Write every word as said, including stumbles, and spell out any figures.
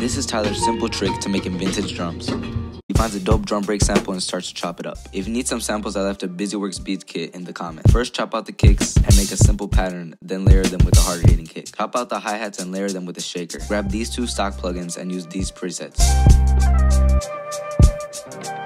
This is Tyler's simple trick to making vintage drums. He finds a dope drum break sample and starts to chop it up. If you need some samples, I left a BusyWorks beat kit in the comments. First, chop out the kicks and make a simple pattern, then layer them with a hard hitting kick. Chop out the hi-hats and layer them with a shaker. Grab these two stock plugins and use these presets.